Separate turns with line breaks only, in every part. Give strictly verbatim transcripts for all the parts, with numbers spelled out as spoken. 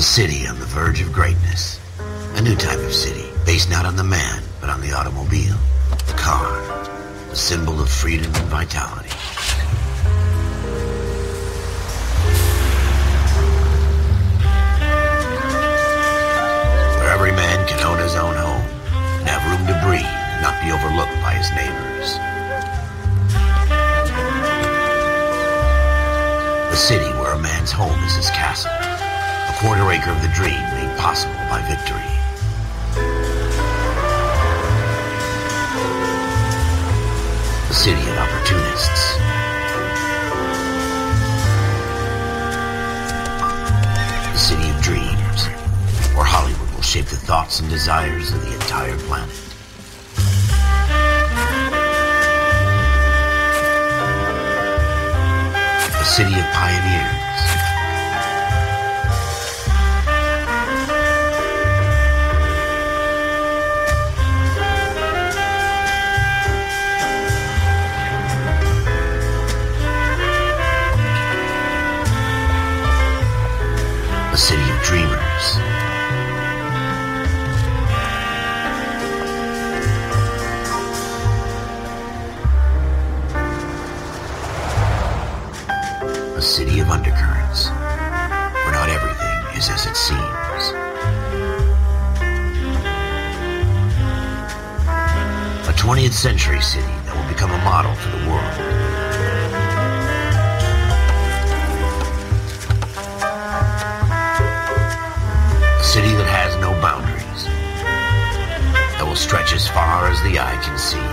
A city on the verge of greatness. A new type of city, based not on the man, but on the automobile. The car. The symbol of freedom and vitality. Where every man can own his own home, and have room to breathe, and not be overlooked by his neighbors. A city where a man's home is his castle. A quarter acre of the dream made possible by victory. A city of opportunists. A city of dreams, where Hollywood will shape the thoughts and desires of the entire planet. A city of pioneers. A city of dreamers. A city of undercurrents, where not everything is as it seems. A twentieth century city that will become a model for the world. A city that has no boundaries, that will stretch as far as the eye can see.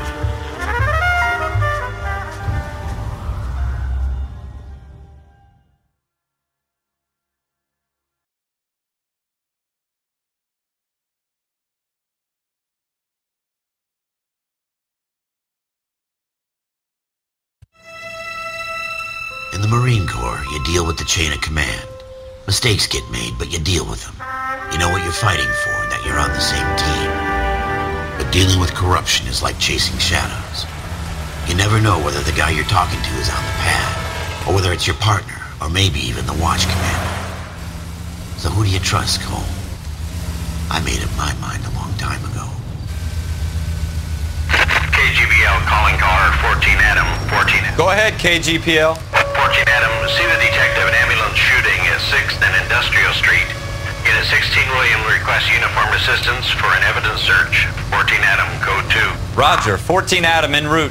In the Marine Corps, you deal with the chain of command. Mistakes get made, but you deal with them. You know what you're fighting for and that you're on the same team. But dealing with corruption is like chasing shadows. You never know whether the guy you're talking to is on the pad, or whether it's your partner, or maybe even the watch commander. So who do you trust, Cole? I made up my mind a long time ago.
K G P L calling caller fourteen Adam, fourteen.
Go ahead, K G P L.
fourteen Adam, see the detective an ambulance shooting at sixth and Industrial Street. Unit sixteen William requests uniformed assistance for an evidence search. fourteen Adam, code two.
Roger, fourteen Adam en route.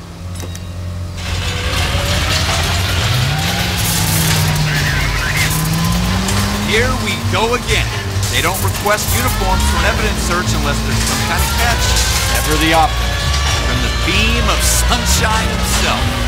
Here we go again. They don't request uniforms for an evidence search unless there's some kind of catch. Ever the optimist. From the beam of sunshine himself.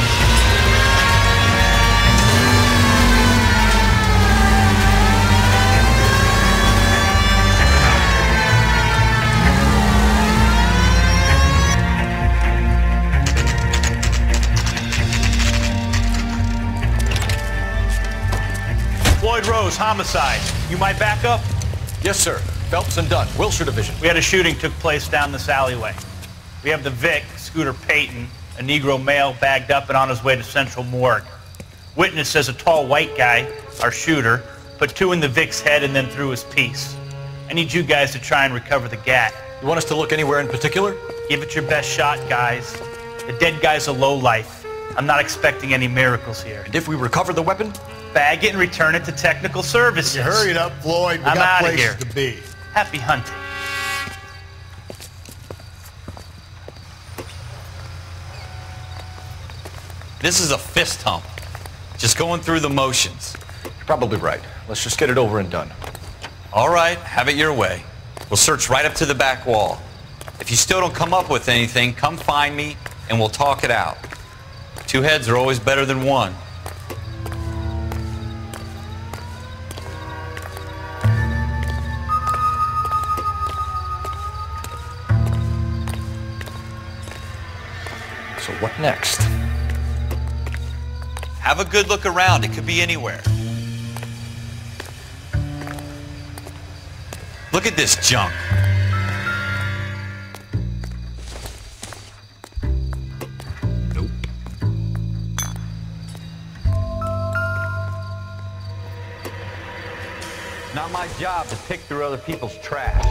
Floyd Rose, homicide. You might back up?
Yes, sir. Phelps and Dunn, Wilshire Division.
We had a shooting took place down this alleyway. We have the Vic, Scooter Payton, a Negro male bagged up and on his way to Central Morgue. Witness says a tall white guy, our shooter, put two in the Vic's head and then threw his piece. I need you guys to try and recover the gat.
You want us to look anywhere in particular?
Give it your best shot, guys. The dead guy's a lowlife. I'm not expecting any miracles here.
And if we recover the weapon?
Bag it and return it to technical services.
You hurry it up, Floyd. We
I'm
got
outta
places
here.
to be.
Happy hunting.
This is a fist hump. Just going through the motions.
You're probably right. Let's just get it over and done.
All right, have it your way. We'll search right up to the back wall. If you still don't come up with anything, come find me and we'll talk it out. Two heads are always better than one.
So what next?
Have a good look around. It could be anywhere. Look at this junk.
Nope.
not my job to pick through other people's trash.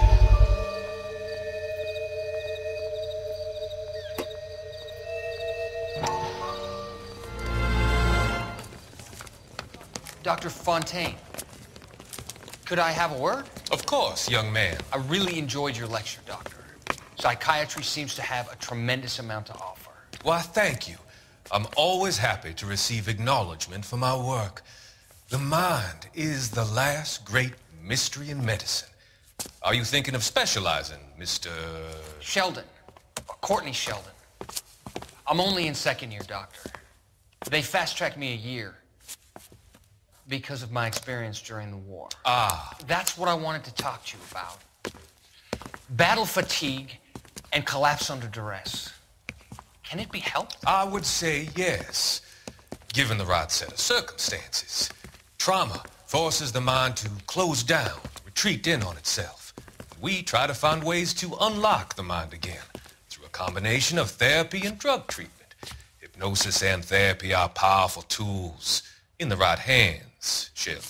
Doctor Fontaine, could I have a word?
Of course, young man.
I really enjoyed your lecture, Doctor. Psychiatry seems to have a tremendous amount to offer.
Why, thank you. I'm always happy to receive acknowledgement for my work. The mind is the last great mystery in medicine. Are you thinking of specializing, Mister
Sheldon, or Courtney Sheldon. I'm only in second year, Doctor. They fast-tracked me a year because of my experience during the war.
Ah.
That's what I wanted to talk to you about. Battle fatigue and collapse under duress. Can it be helped?
I would say yes, given the right set of circumstances. Trauma forces the mind to close down, retreat in on itself. We try to find ways to unlock the mind again through a combination of therapy and drug treatment. Hypnosis and therapy are powerful tools in the right hands, Sheldon.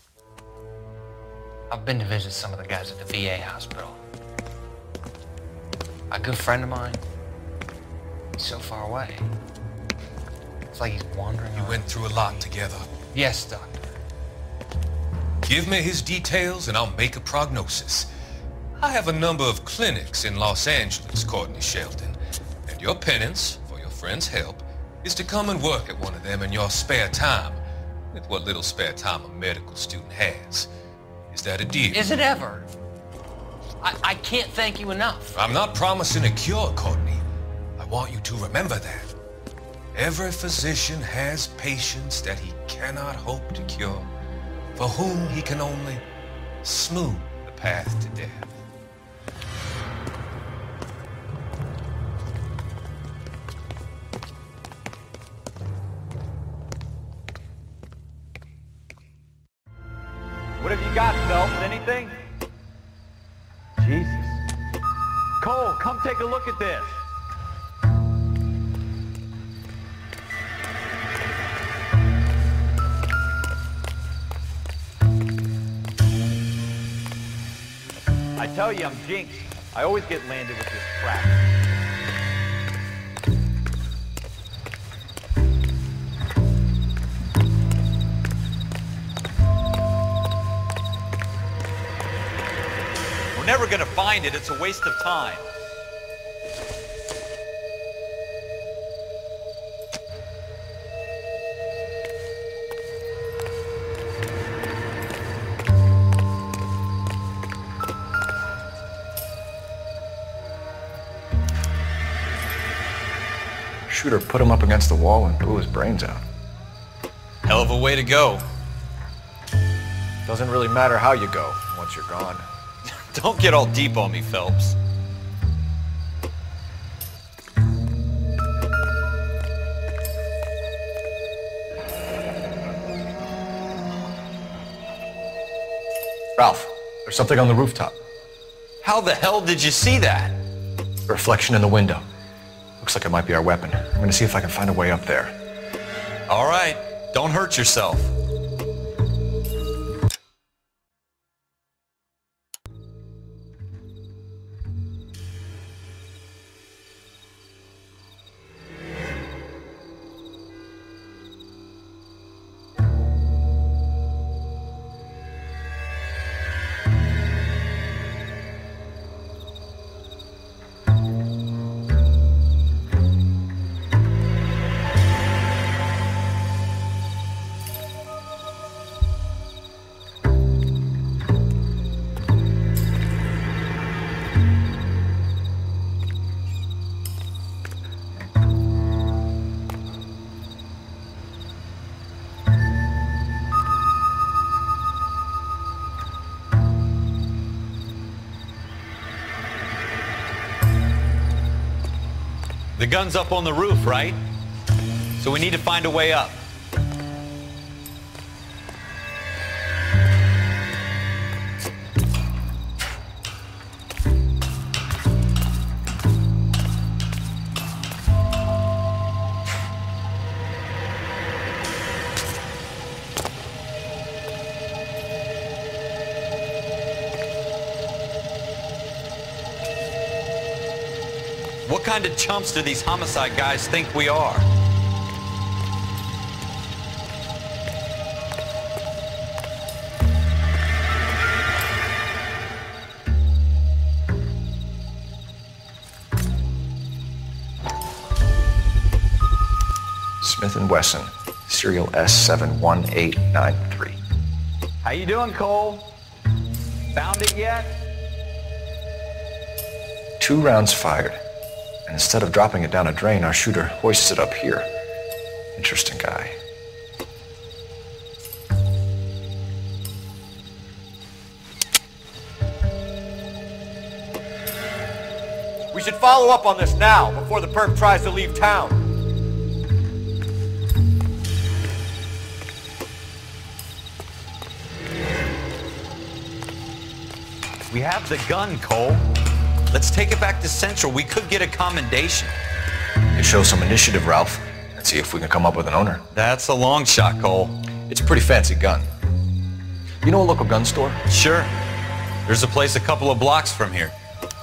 I've been to visit some of the guys at the V A hospital. A good friend of mine, he's so far away. It's like he's wandering
You
around.
went through a lot together.
Yes, Doctor.
Give me his details and I'll make a prognosis. I have a number of clinics in Los Angeles, Courtney Sheldon, and your penance for your friend's help is to come and work at one of them in your spare time, with what little spare time a medical student has. Is that a deal?
Is it ever? I, I can't thank you enough.
I'm not promising a cure, Courtney. I want you to remember that. Every physician has patients that he cannot hope to cure, for whom he can only smooth the path to death.
What have you got, Phelps? Anything? Jesus. Cole, come take a look at this. I tell you, I'm jinxed. I always get landed with this crap.
We're never going to find it. It's a waste of time.
Shooter put him up against the wall and blew his brains out.
Hell of a way to go.
Doesn't really matter how you go once you're gone.
Don't get all deep on me, Phelps.
Ralph, there's something on the rooftop.
How the hell did you see that?
A reflection in the window. Looks like it might be our weapon. I'm gonna see if I can find a way up there.
All right, don't hurt yourself. The gun's up on the roof, right? So we need to find a way up.
kind of chumps do these homicide guys think we are?
Smith and Wesson, serial S seven one eight nine three.
How you doing, Cole? Found it yet?
Two rounds fired. And instead of dropping it down a drain, our shooter hoists it up here. Interesting guy.
We should follow up on this now, before the perp tries to leave town.
We have the gun, Cole. Let's take it back to Central. We could get a commendation.
Could show some initiative, Ralph, and see if we can come up with an owner.
That's a long shot, Cole.
It's a pretty fancy gun. You know a local gun store?
Sure. There's a place a couple of blocks from here.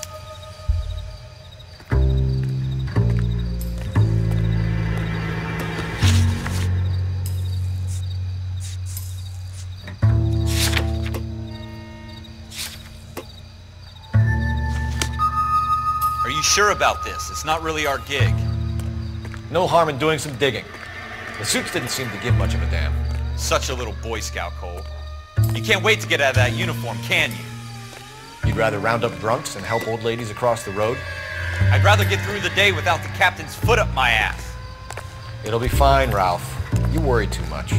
Are you sure about this? It's not really our gig.
No harm in doing some digging. The suits didn't seem to give much of a damn.
Such a little Boy Scout, Cole. You can't wait to get out of that uniform, can you?
You'd rather round up drunks and help old ladies across the road?
I'd rather get through the day without the captain's foot up my ass.
It'll be fine, Ralph. You worry too much.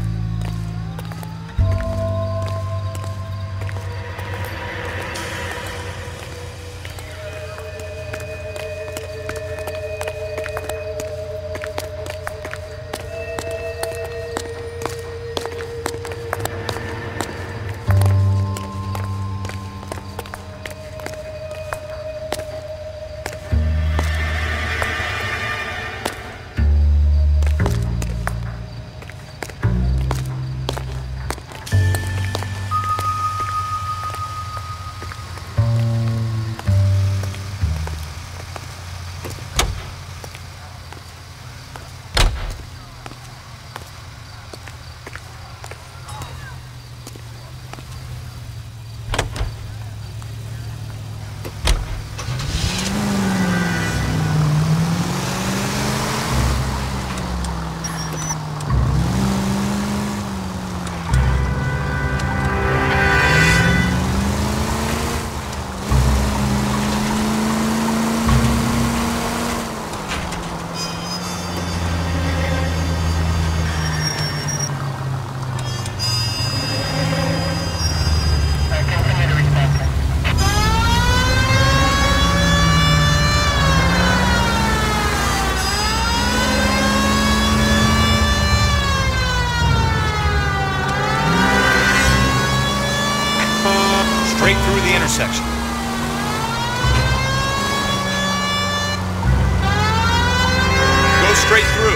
Straight through the intersection. Go straight through.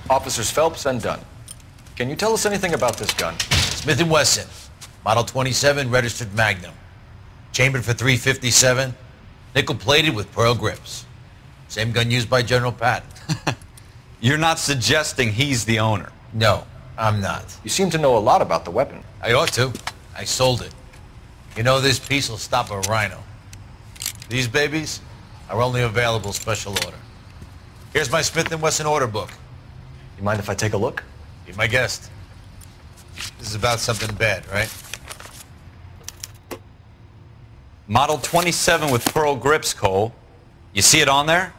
Officers Phelps and Dunn. Can you tell us anything about this gun?
Smith and Wesson, Model twenty-seven, registered Magnum. Chambered for three fifty-seven, nickel-plated with pearl grips. Same gun used by General Patton.
You're not suggesting he's the owner?
No, I'm not.
You seem to know a lot about the weapon.
I ought to. I sold it. You know, this piece will stop a rhino. These babies are only available special order. Here's my Smith and Wesson order book.
You mind if I take a look?
Be my guest. This is about something bad, right?
Model twenty-seven with pearl grips, Cole. You see it on there?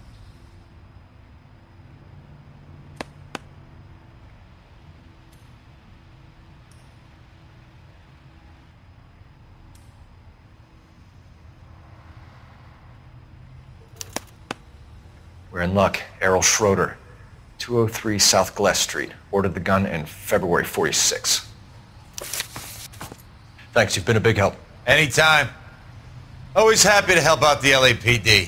We're in luck. Errol Schroeder, two oh three South Glass Street. Ordered the gun in February forty-six. Thanks, you've been a big help.
Anytime. Always happy to help out the L A P D.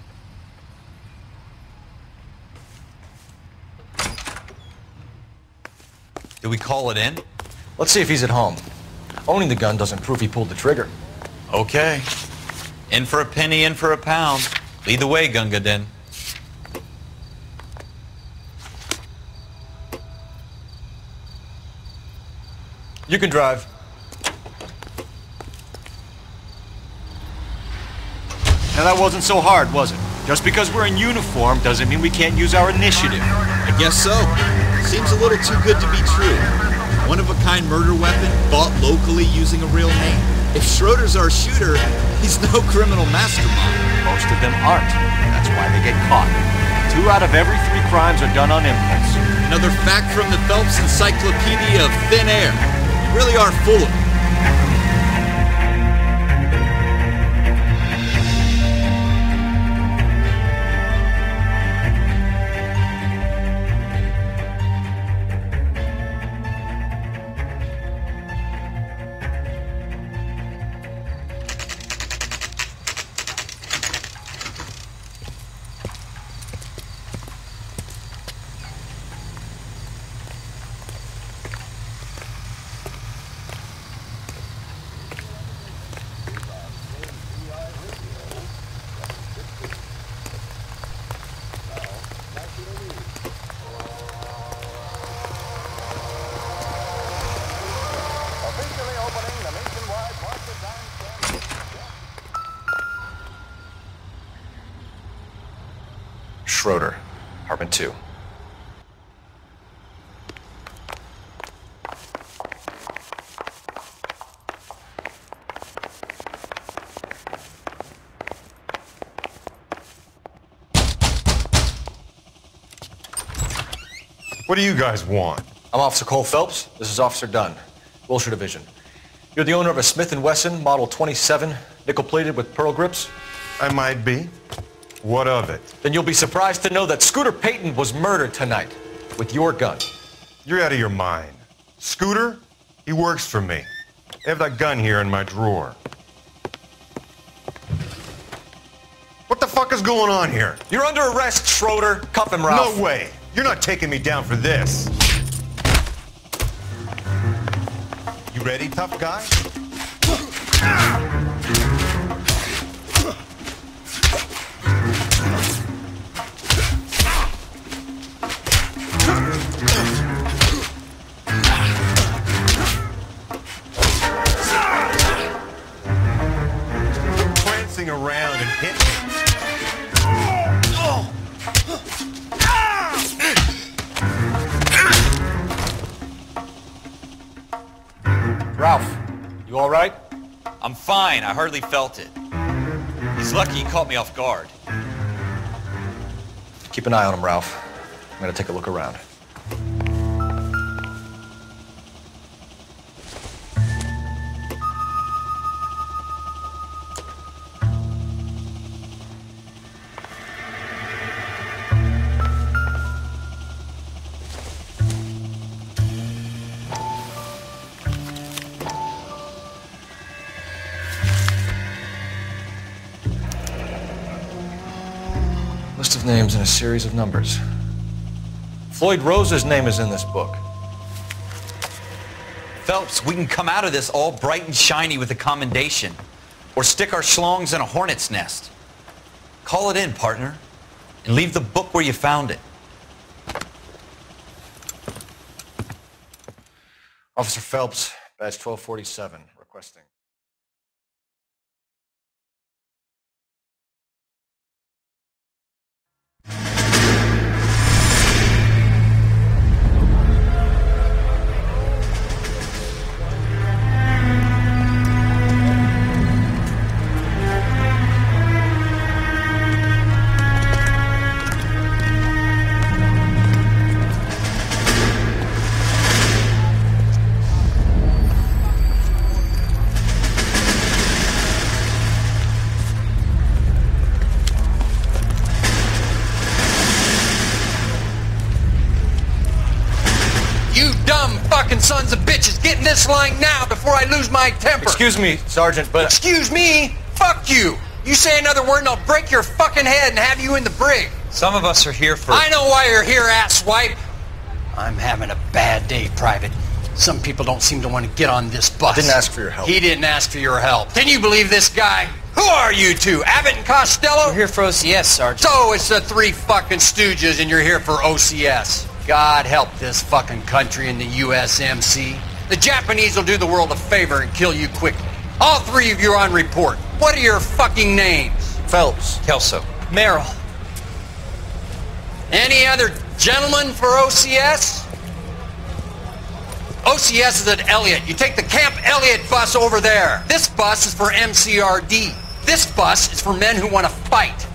Do we call it in?
Let's see if he's at home. Owning the gun doesn't prove he pulled the trigger.
Okay. In for a penny, in for a pound. Lead the way, Gunga Din.
You can drive.
Now that wasn't so hard, was it? Just because we're in uniform doesn't mean we can't use our initiative.
I guess so. Seems a little too good to be true. One-of-a-kind murder weapon bought locally using a real name. If Schroeder's our shooter, he's no criminal mastermind.
Most of them aren't. That's why they get caught. Two out of every three crimes are done on impulse.
Another fact from the Phelps Encyclopedia of Thin Air. You really are full of it.
Schroeder, apartment two.
What do you guys want?
I'm Officer Cole Phelps. This is Officer Dunn, Wilshire Division. You're the owner of a Smith and Wesson Model twenty-seven, nickel-plated with pearl grips?
I might be. What of it?
Then you'll be surprised to know that Scooter Payton was murdered tonight with your gun.
You're out of your mind. Scooter? He works for me. I have that gun here in my drawer. What the fuck is going on here?
You're under arrest, Schroeder. Cuff him, Ralph.
No way. You're not taking me down for this. You ready, tough guy? Prancing around and hit me.
Ralph, you all right?
I'm fine. I hardly felt it. He's lucky he caught me off guard.
Keep an eye on him, Ralph. I'm gonna take a look around. List of names and a series of numbers. Floyd Rose's name is in this book.
Phelps, we can come out of this all bright and shiny with a commendation. Or stick our schlongs in a hornet's nest. Call it in, partner. And leave the book where you found it.
Officer Phelps, badge twelve forty-seven, requesting.
Sons of bitches, get in this line now before I lose my temper.
Excuse me, Sergeant, but...
Excuse me? Fuck you. You say another word and I'll break your fucking head and have you in the brig.
Some of us are here for...
I know why you're here, asswipe. I'm having a bad day, Private. Some people don't seem to want to get on this bus.
I didn't ask for your help.
He didn't ask for your help. Can you believe this guy? Who are you two? Abbott and Costello?
We're here for O C S, Sergeant.
So it's the three fucking stooges and you're here for O C S. God help this fucking country and the U S M C. The Japanese will do the world a favor and kill you quickly. All three of you are on report. What are your fucking names?
Phelps.
Kelso.
Merrill.
Any other gentlemen for O C S? O C S is at Elliott. You take the Camp Elliott bus over there. This bus is for M C R D. This bus is for men who want to fight.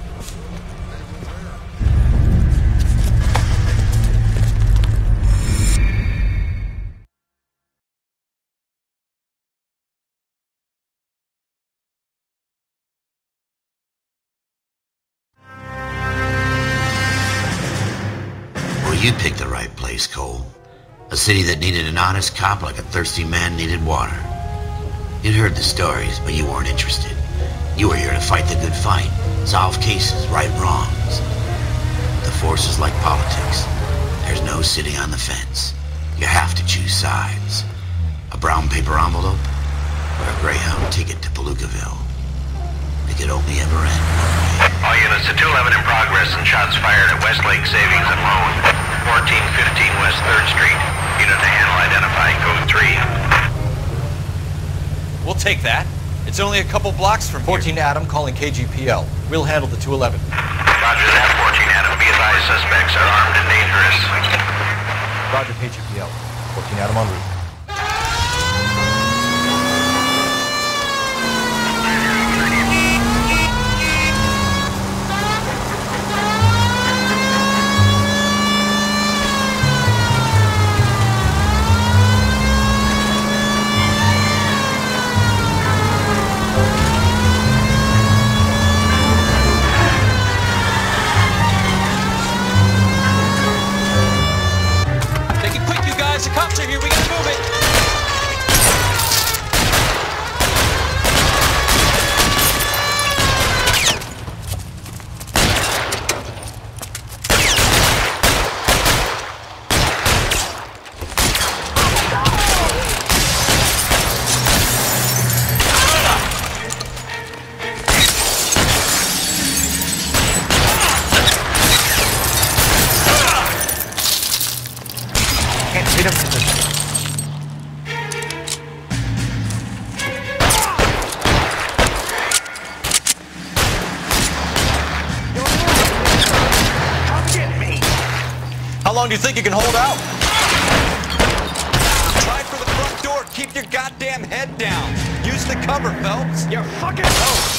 You picked the right place, Cole. A city that needed an honest cop like a thirsty man needed water. You'd heard the stories, but you weren't interested. You were here to fight the good fight, solve cases, right wrongs. The force is like politics. There's no sitting on the fence. You have to choose sides. A brown paper envelope or a Greyhound ticket to Palookaville. It could only ever end one way.
All units to two eleven in progress and shots fired at Westlake Savings and Loan. fourteen fifteen West third Street. Unit to handle identify code three.
We'll take that. It's only a couple blocks from
fourteen
here.
Adam calling K G P L. We'll handle the two eleven.
Roger that, fourteen Adam. Be advised, suspects are armed and dangerous.
Roger, K G P L. fourteen Adam en route.
How long do you think you can hold out? Try for the front door. Keep your goddamn head down. Use the cover, Phelps.
You're fucking close.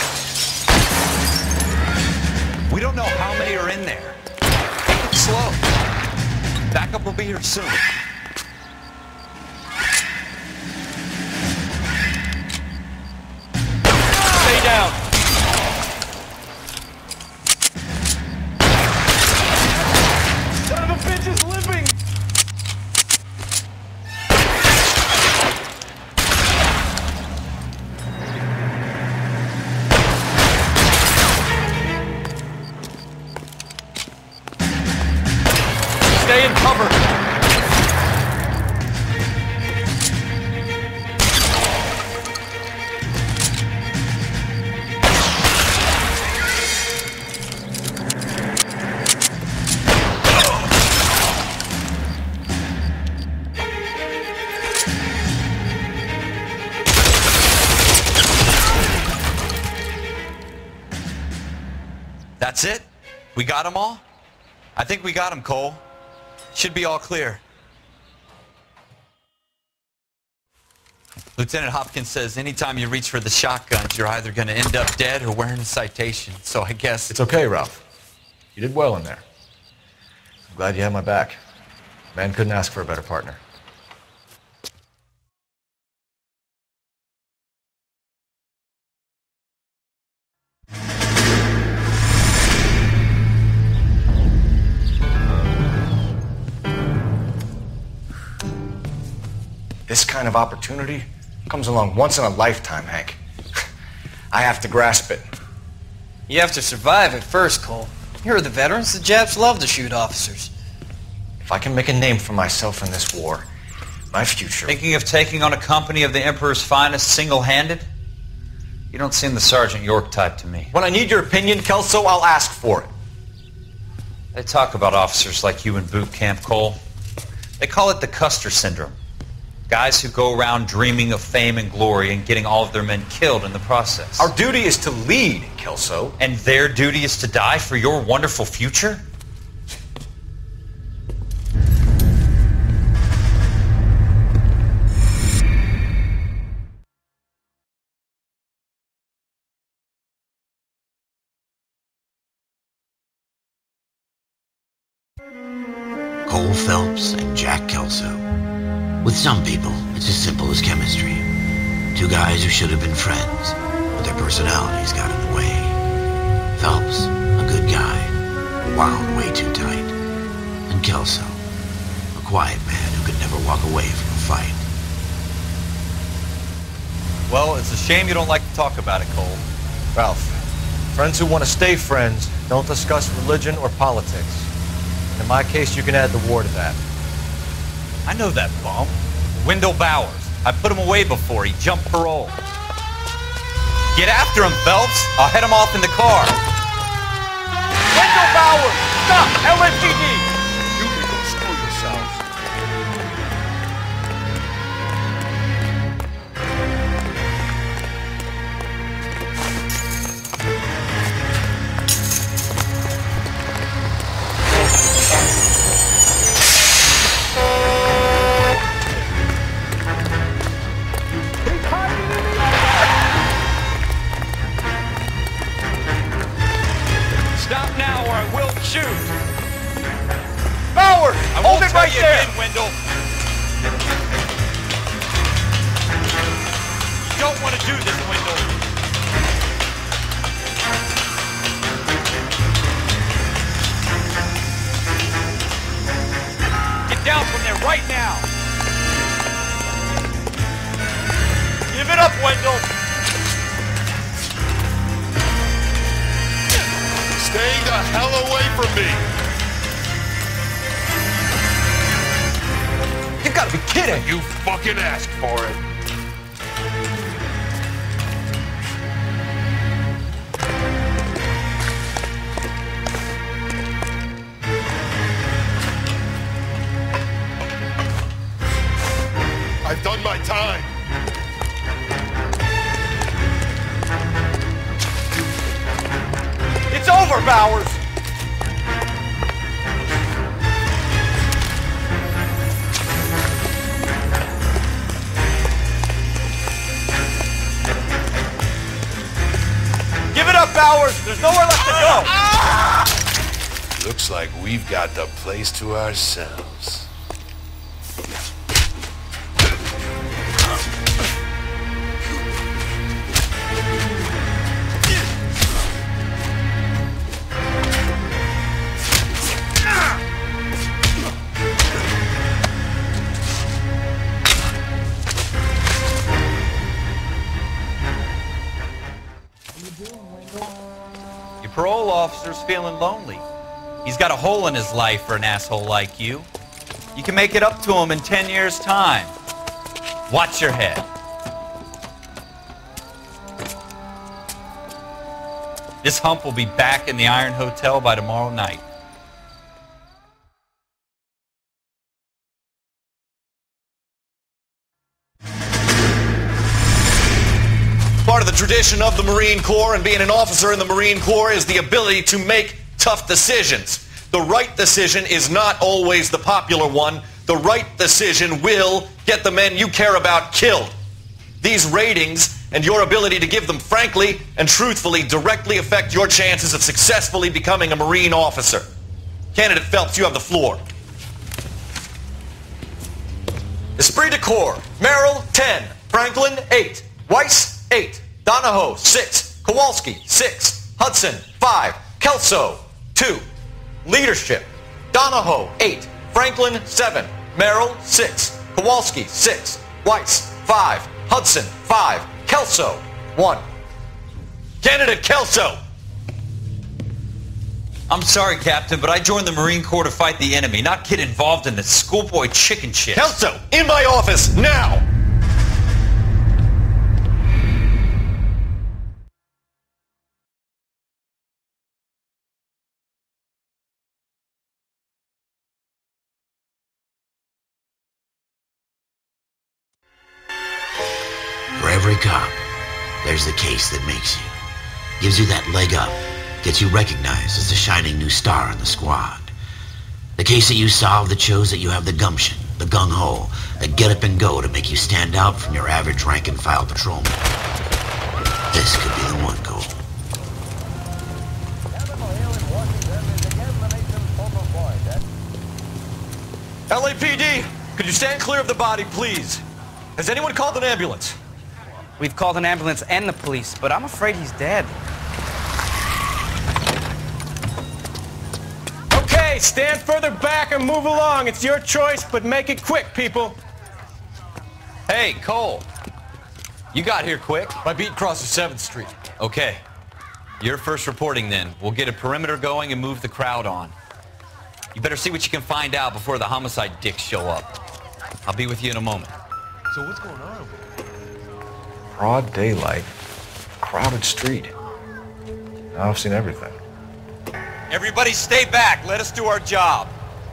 We don't know how many are in there. Take it slow. Backup will be here soon.
Stay down. Son of a bitch is limping. Stay cover!
That's it? We got them all? I think we got them, Cole. Should be all clear. Lieutenant Hopkins says anytime you reach for the shotguns, you're either going to end up dead or wearing a citation. So I guess...
It's okay, Ralph. You did well in there. I'm glad you had my back. Man couldn't ask for a better partner. This kind of opportunity comes along once in a lifetime, Hank. I have to grasp it.
You have to survive it first, Cole. Here are the veterans. The Japs love to shoot officers.
If I can make a name for myself in this war, my future...
Thinking of taking on a company of the Emperor's finest single-handed? You don't seem the Sergeant York type to me.
When I need your opinion, Kelso, I'll ask for it.
They talk about officers like you in boot camp, Cole. They call it the Custer Syndrome. Guys who go around dreaming of fame and glory and getting all of their men killed in the process.
Our duty is to lead, Kelso.
And their duty is to die for your wonderful future?
Cole Phelps and Jack Kelso. With some people, it's as simple as chemistry. Two guys who should have been friends, but their personalities got in the way. Phelps, a good guy, wound way too tight. And Kelso, a quiet man who could never walk away from a fight.
Well, it's a shame you don't like to talk about it, Cole.
Ralph, friends who want to stay friends don't discuss religion or politics. And in my case, you can add the war to that.
I know that bum. Wendell Bowers. I put him away before he jumped parole. Get after him, Phelps. I'll head him off in the car.
Wendell Bowers! Stop! L S P D! You can go screw yourselves.
Shoot!
Bowers!
I
Hold
won't
it
tell
right
you
there!
again, Wendell. You don't want to do this, Wendell. Get down from there right now.
Give it up, Wendell!
Stay the hell away from me!
You gotta be kidding!
You fucking asked for it! I've done my time!
It's over, Bowers! Give it up, Bowers! There's nowhere left to go!
Looks like we've got the place to ourselves.
Parole officer's feeling lonely. He's got a hole in his life for an asshole like you. You can make it up to him in ten years' time. Watch your head. This hump will be back in the Iron Hotel by tomorrow night.
Part of the tradition of the Marine Corps and being an officer in the Marine Corps is the ability to make tough decisions. The right decision is not always the popular one. The right decision will get the men you care about killed. These ratings and your ability to give them frankly and truthfully directly affect your chances of successfully becoming a Marine officer. Candidate Phelps, you have the floor. Esprit de Corps, Merrill, ten. Franklin, eight. Weiss, eight. Donahoe, six. Kowalski, six. Hudson, five. Kelso, two. Leadership, Donahoe, eight. Franklin, seven. Merrill, six. Kowalski, six. Weiss, five. Hudson, five. Kelso, one. Candidate Kelso!
I'm sorry, Captain, but I joined the Marine Corps to fight the enemy, not get involved in this schoolboy chicken shit.
Kelso, in my office, now!
For every cop, there's the case that makes you. Gives you that leg up. Gets you recognized as the shining new star in the squad. The case that you solve that shows that you have the gumption, the gung-ho, the get up and go to make you stand out from your average rank-and-file patrolman. This could be the one, Cole.
L A P D, could you stand clear of the body, please? Has anyone called an ambulance?
We've called an ambulance and the police, but I'm afraid he's dead.
Okay, stand further back and move along. It's your choice, but make it quick, people.
Hey, Cole. You got here quick.
My beat crosses seventh street.
Okay. You're first reporting then. We'll get a perimeter going and move the crowd on. You better see what you can find out before the homicide dicks show up. I'll be with you in a moment.
So what's going on?
Broad daylight, crowded street. Now I've seen everything.
Everybody stay back. Let us do our job.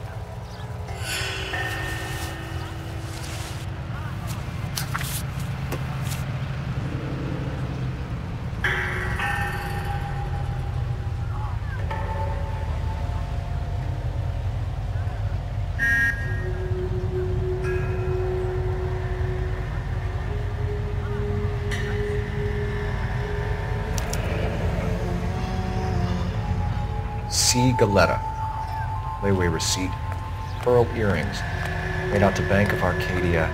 C. Galetta. Layaway receipt. Pearl earrings. Made out to Bank of Arcadia.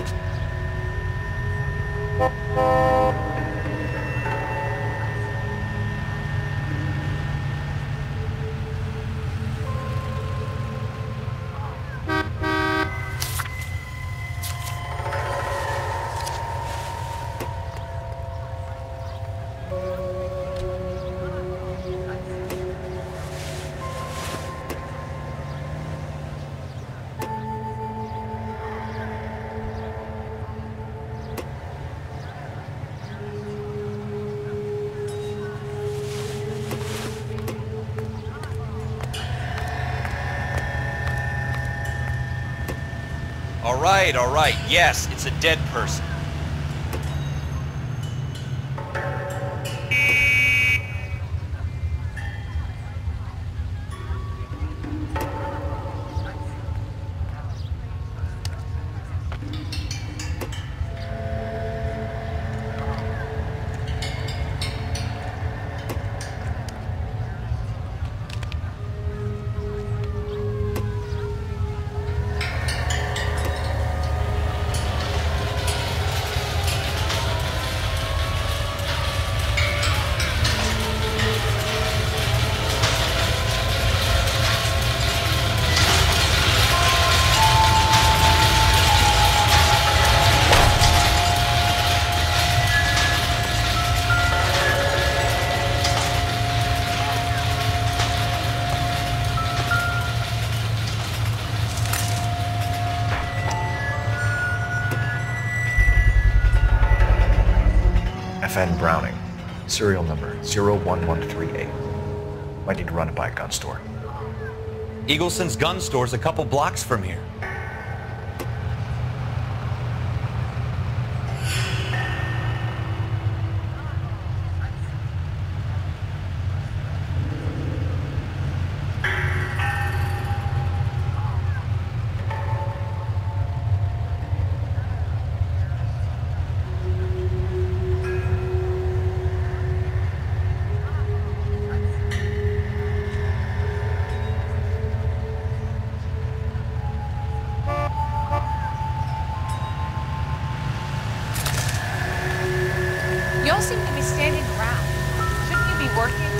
All right, all right. Yes, it's a dead person.
ten Browning, serial number zero one one three eight. Might need to run it by a gun store.
Eagleson's gun store's a couple blocks from here.
You all seem to be standing around. Shouldn't you be working?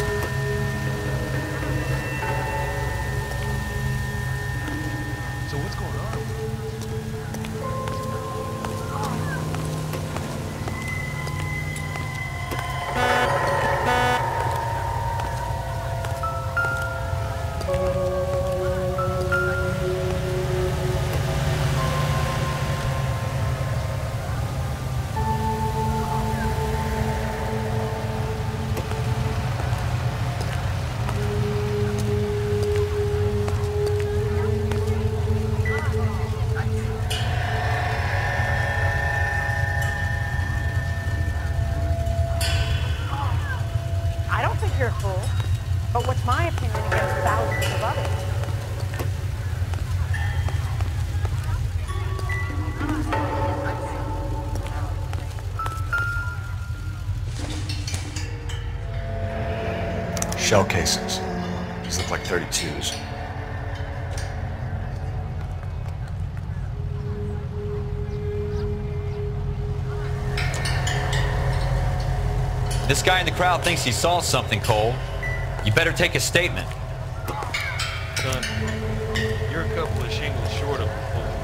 So what's going on?
I don't think you're a fool. But what's my opinion against thousands of others?
Shell casings. These look like thirty-twos.
This guy in the crowd thinks he saw something, Cole. You better take a statement.
Son, you're a couple of shingles short of a fool.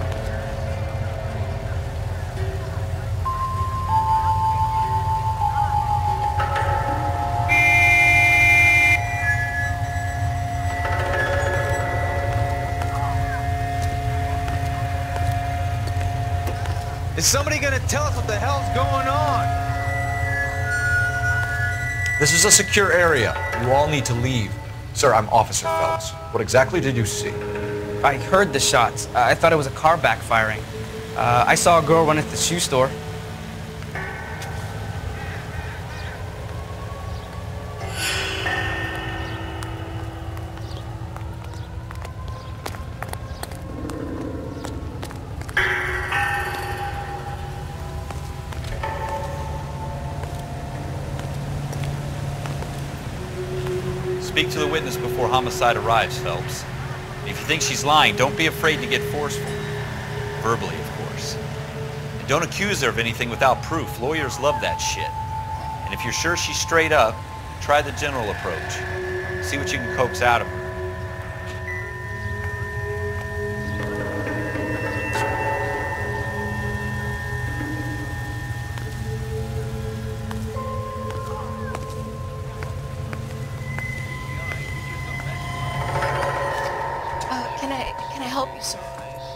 Is somebody gonna tell us what the hell's going on?
This is a secure area. You all need to leave. Sir, I'm Officer Phelps. What exactly did you see?
I heard the shots. Uh, I thought it was a car backfiring. Uh, I saw a girl run into the shoe store.
Speak to the witness before homicide arrives, Phelps. If you think she's lying, don't be afraid to get forceful. Verbally, of course. And don't accuse her of anything without proof. Lawyers love that shit. And if you're sure she's straight up, try the general approach. See what you can coax out of her.
Can I, can I help you, sir?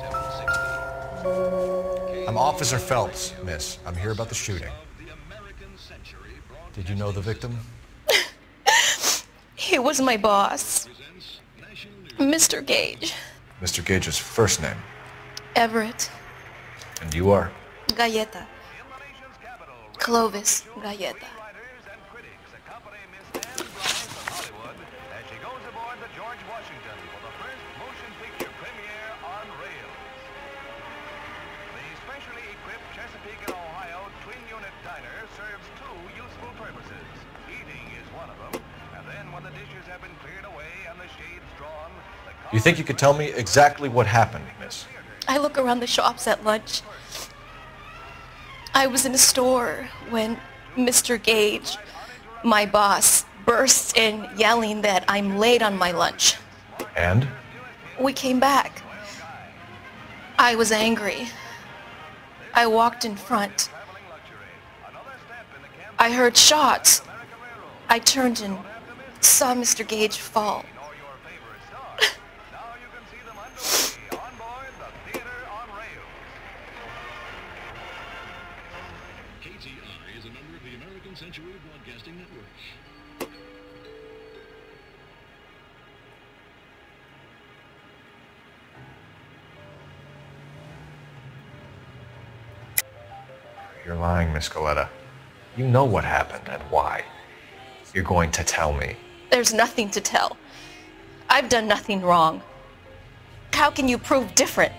I'm Officer Phelps, miss. I'm here about the shooting. Did you know the victim?
He was my boss, Mister Gage.
Mister Gage's first name.
Everett.
And you are?
Galleta. Clovis Galleta.
You think you could tell me exactly what happened, miss?
I look around the shops at lunch. I was in a store when Mister Gage, my boss, bursts in yelling that I'm late on my lunch.
And?
We came back. I was angry. I walked in front. I heard shots. I turned and saw Mister Gage fall.
K T I is a member of the American Century
You're lying, Miss Galletta. You know what happened and why. You're going to tell me.
There's nothing to tell. I've done nothing wrong. How can you prove different?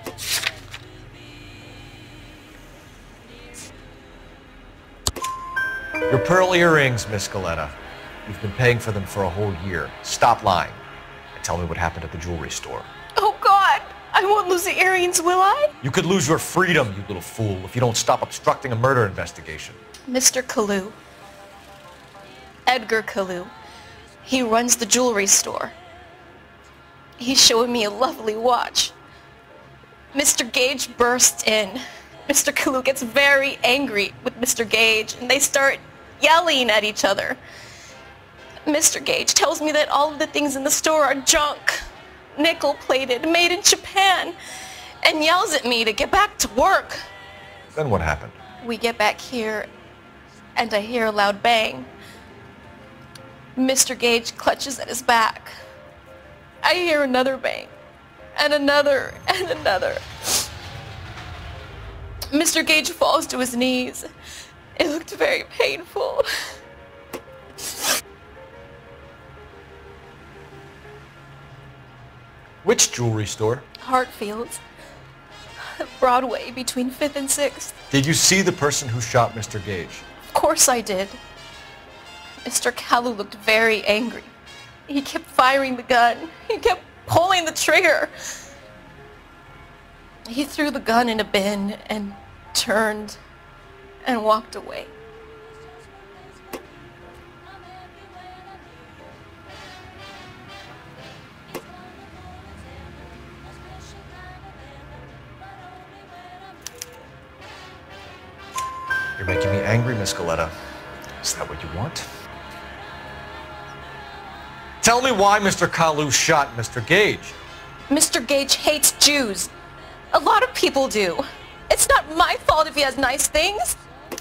Your pearl earrings, Miss Galletta. You've been paying for them for a whole year. Stop lying and tell me what happened at the jewelry store.
Oh, God! I won't lose the earrings, will I?
You could lose your freedom, you little fool, if you don't stop obstructing a murder investigation.
Mister Kalu. Edgar Kalu. He runs the jewelry store. He's showing me a lovely watch. Mister Gage bursts in. Mister Kalu gets very angry with Mister Gage, and they start yelling at each other. Mister Gage tells me that all of the things in the store are junk, nickel-plated, made in Japan, and yells at me to get back to work.
Then what happened?
We get back here, and I hear a loud bang. Mister Gage clutches at his back. I hear another bang, and another, and another. Mister Gage falls to his knees. It looked very painful.
Which jewelry store?
Hartfield's. Broadway, between fifth and sixth.
Did you see the person who shot Mister Gage?
Of course I did. Mister Kalu looked very angry. He kept firing the gun. He kept pulling the trigger. He threw the gun in a bin and turned and walked away.
You're making me angry, Miss Galletta. Is that what you want? Tell me why Mister Kalu shot Mister Gage.
Mister Gage hates Jews. A lot of people do. It's not my fault if he has nice things.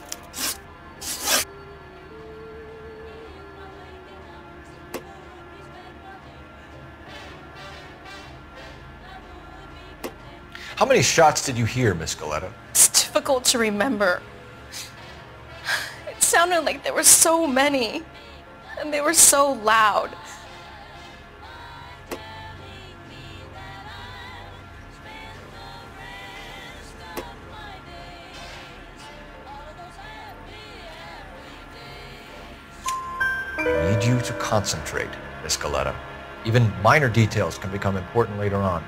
How many shots did you hear, Miss Galletta?
It's difficult to remember. It sounded like there were so many, and they were so loud.
I need you to concentrate, Miss Galletta. Even minor details can become important later on.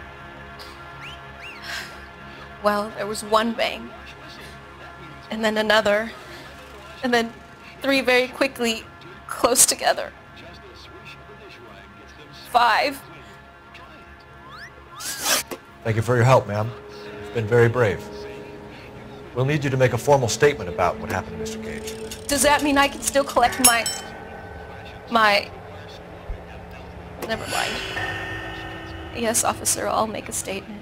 Well, there was one bang, and then another, and then three very quickly, close together. Five.
Thank you for your help, ma'am. You've been very brave. We'll need you to make a formal statement about what happened to Mister Gage.
Does that mean I can still collect my... my... Never mind. Yes, officer, I'll make a statement.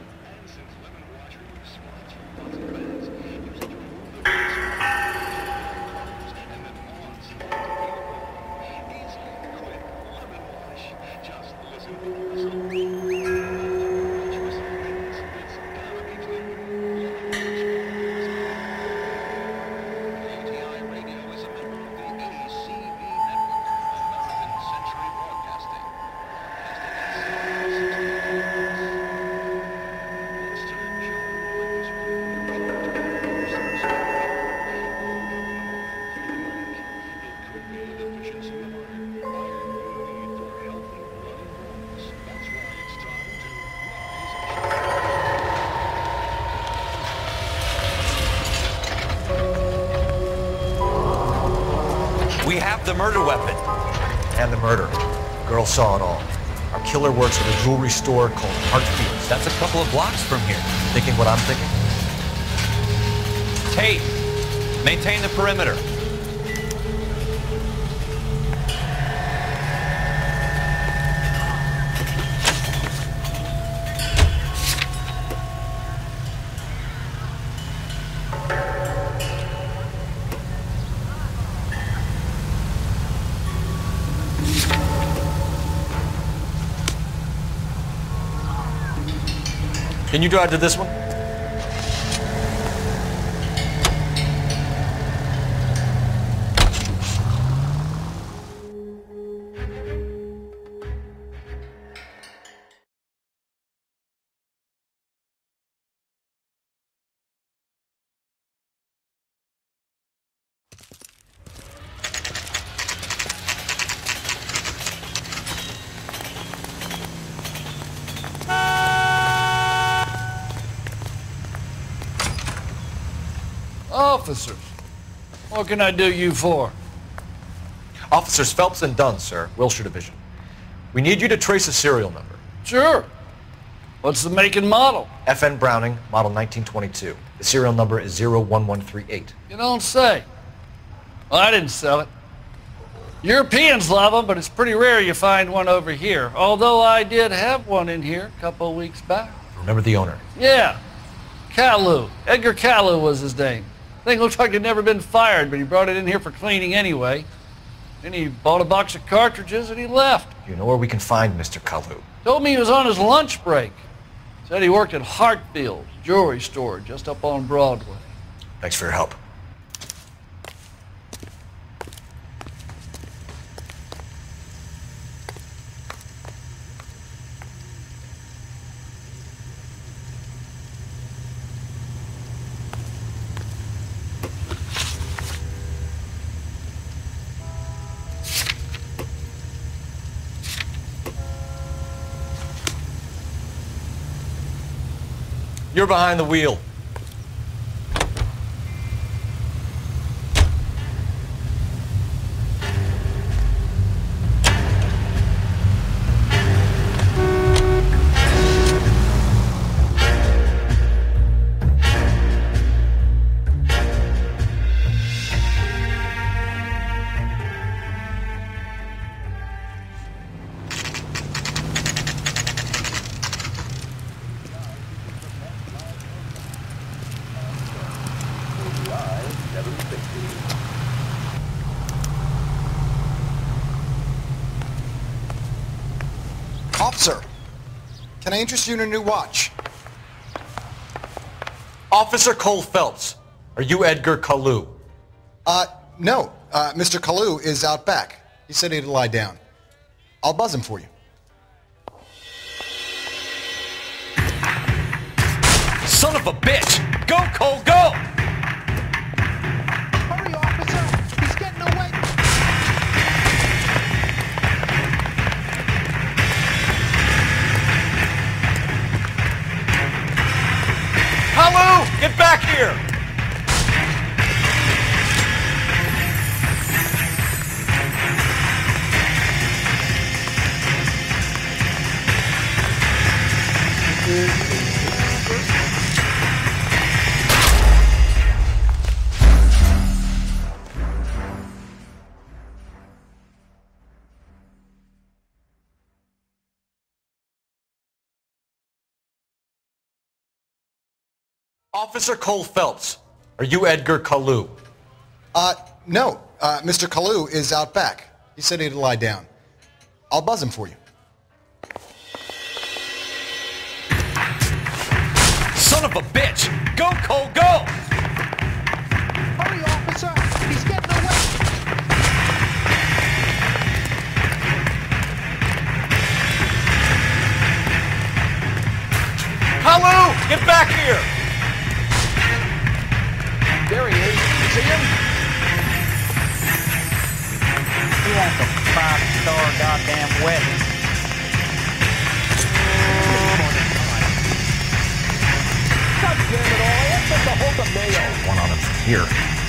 We have the murder weapon.
And the murder. The girl saw it all. Our killer works at a jewelry store called Hartfield's.
That's a couple of blocks from here.
Thinking what I'm thinking?
Tate, maintain the perimeter.
Can you drive to this one?
officers. What can I do you for?
Officers Phelps and Dunn, sir, Wilshire Division. We need you to trace a serial number.
Sure. What's the make and model?
F N Browning, model nineteen twenty-two. The serial number is zero one one three eight.
You don't say. Well, I didn't sell it. Europeans love them, but it's pretty rare you find one over here. Although I did have one in here a couple of weeks back.
Remember the owner?
Yeah. Kalu. Edgar Kalu was his name. Thing looks like he'd never been fired, but he brought it in here for cleaning anyway. Then he bought a box of cartridges and he left.
You know where we can find Mister Kalu?
Told me he was on his lunch break. Said he worked at Hartfield's jewelry store just up on Broadway.
Thanks for your help. You're behind the wheel.
Officer, can I interest you in a new watch?
Officer Cole Phelps, are you Edgar Kalu?
Uh, no. Uh, Mister Kalu is out back. He said he'd lie down. I'll buzz him for you.
Son of a bitch! Go, Cole, go!
Hurry, officer! He's getting away!
Kalu, get back here! Officer Cole Phelps, are you Edgar Kalu?
Uh, no. Uh, Mister Kalu is out back. He said he'd lie down. I'll buzz him for you.
Son of a bitch! Go, Cole, go!
Hurry, officer! He's getting away!
Kalu, get back here!
There he is. See him?
He wants a five-star goddamn wedding.
God damn it all! What's with the whole of mayo?
One on him from here.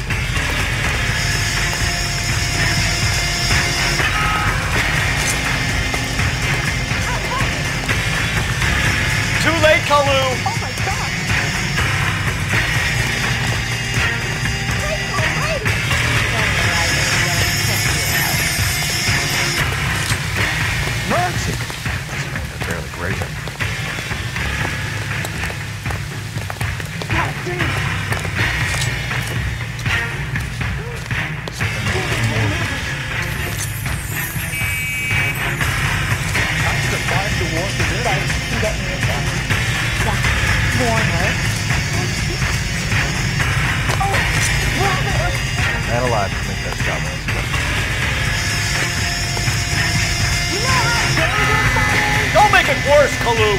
Too late, Kalu!
Oh my God!
Mercy! That's barely grazing. Man alive to make that shot.
Don't make it worse, Kalu!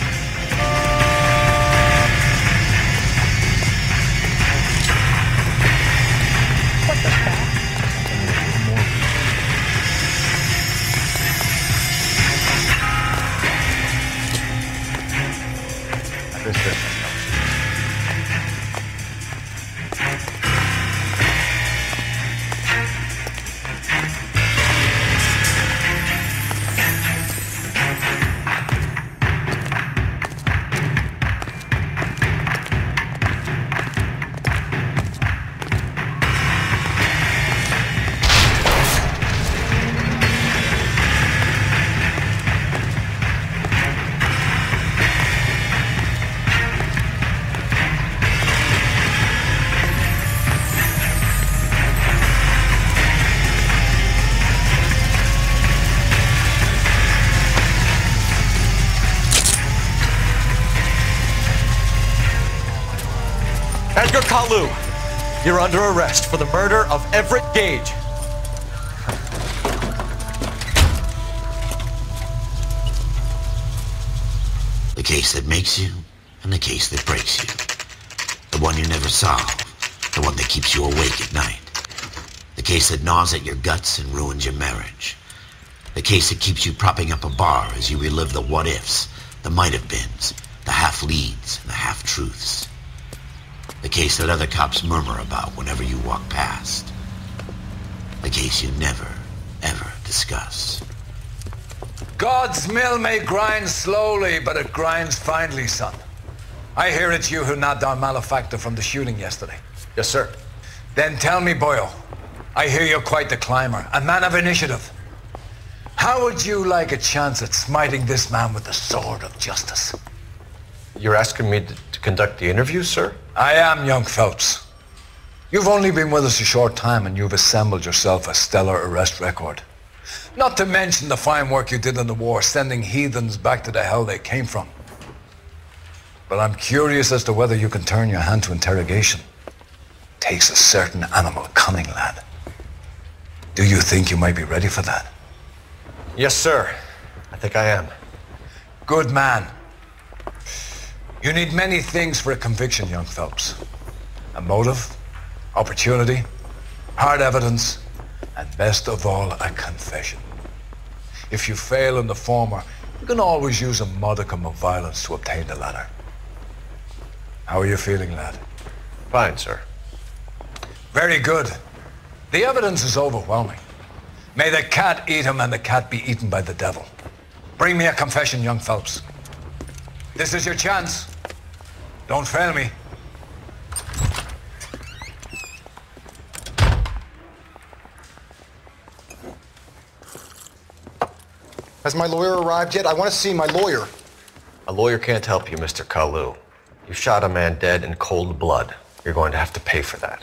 What the fuck?
This distance.
Edgar Kalu, you're under arrest for the murder of Everett Gage.
The case that makes you, and the case that breaks you. The one you never solve, the one that keeps you awake at night. The case that gnaws at your guts and ruins your marriage. The case that keeps you propping up a bar as you relive the what-ifs, the might-have-beens, the half-leads, and the half-truths. The case that other cops murmur about whenever you walk past. The case you never, ever discuss.
God's mill may grind slowly, but it grinds finely, son. I hear it's you who nabbed our malefactor from the shooting yesterday.
Yes, sir.
Then tell me, Boyle, I hear you're quite the climber, a man of initiative. How would you like a chance at smiting this man with the sword of justice?
You're asking me to, to conduct the interview, sir?
I am, young Phelps. You've only been with us a short time and you've assembled yourself a stellar arrest record. Not to mention the fine work you did in the war, sending heathens back to the hell they came from. But I'm curious as to whether you can turn your hand to interrogation. Takes a certain animal cunning, lad. Do you think you might be ready for that?
Yes, sir. I think I am.
Good man. You need many things for a conviction, young Phelps. A motive, opportunity, hard evidence, and best of all, a confession. If you fail in the former, you can always use a modicum of violence to obtain the latter. How are you feeling, lad?
Fine, sir.
Very good. The evidence is overwhelming. May the cat eat him and the cat be eaten by the devil. Bring me a confession, young Phelps. This is your chance. Don't fail me.
Has my lawyer arrived yet? I want to see my lawyer.
A lawyer can't help you, Mister Kalu. You shot a man dead in cold blood. You're going to have to pay for that.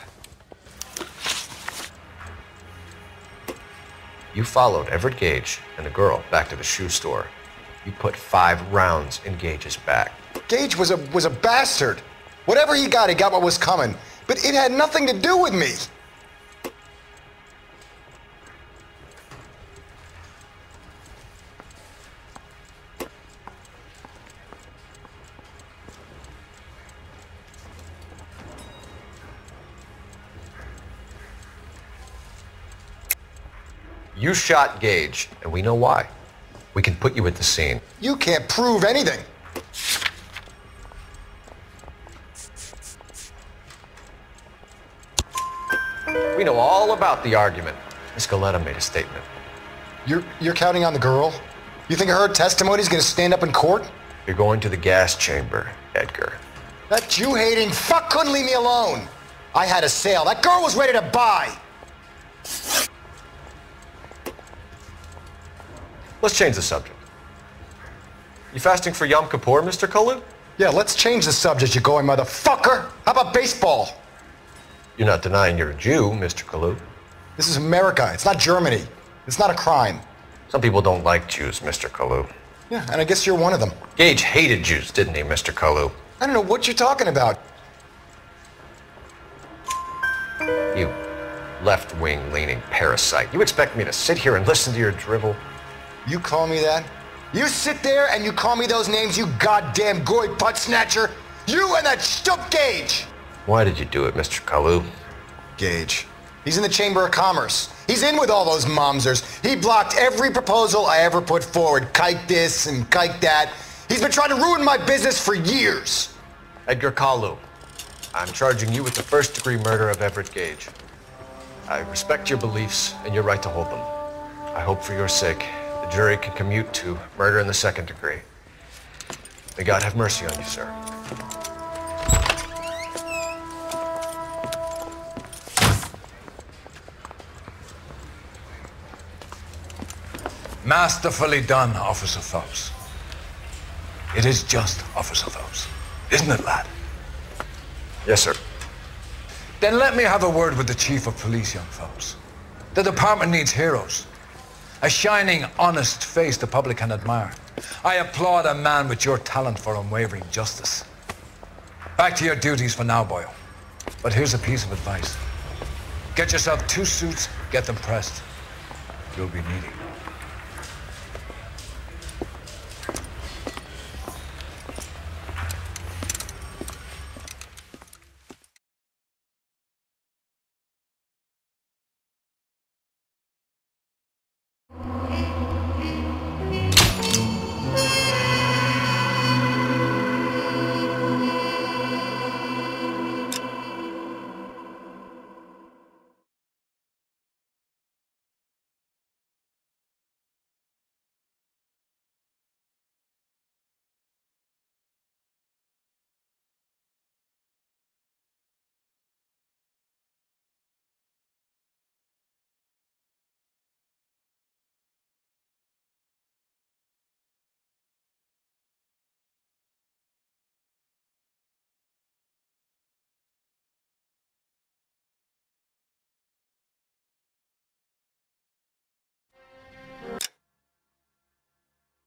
You followed Everett Gage and the girl back to the shoe store. You put five rounds in Gage's back.
Gage was a was a bastard. Whatever he got, he got what was coming. But it had nothing to do with me.
You shot Gage, and we know why. We can put you at the scene.
You can't prove anything.
We know all about the argument. Miss Galetta made a statement.
You're you're counting on the girl? You think her testimony's gonna stand up in court?
You're going to the gas chamber, Edgar.
That Jew-hating fuck couldn't leave me alone. I had a sale. That girl was ready to buy.
Let's change the subject. You fasting for Yom Kippur, Mister Kalu?
Yeah, let's change the subject, you going motherfucker. How about baseball?
You're not denying you're a Jew, Mister Kalu.
This is America. It's not Germany. It's not a crime.
Some people don't like Jews, Mister Kalu.
Yeah, and I guess you're one of them.
Gage hated Jews, didn't he, Mister Kalu?
I don't know what you're talking about.
You left-wing leaning parasite. You expect me to sit here and listen to your drivel?
You call me that? You sit there and you call me those names, you goddamn goy putt snatcher? You and that stup Gage!
Why did you do it, Mister Kalu?
Gage. He's in the Chamber of Commerce. He's in with all those momsers. He blocked every proposal I ever put forward. Kike this and kike that. He's been trying to ruin my business for years.
Edgar Kalu, I'm charging you with the first-degree murder of Everett Gage. I respect your beliefs and your right to hold them. I hope for your sake the jury can commute to murder in the second degree. May God have mercy on you, sir.
Masterfully done, Officer Phelps. It is just, Officer Phelps. Isn't it, lad?
Yes, sir.
Then let me have a word with the Chief of Police, young Phelps. The department needs heroes. A shining, honest face the public can admire. I applaud a man with your talent for unwavering justice. Back to your duties for now, Boyle. But here's a piece of advice. Get yourself two suits, get them pressed. You'll be needing them.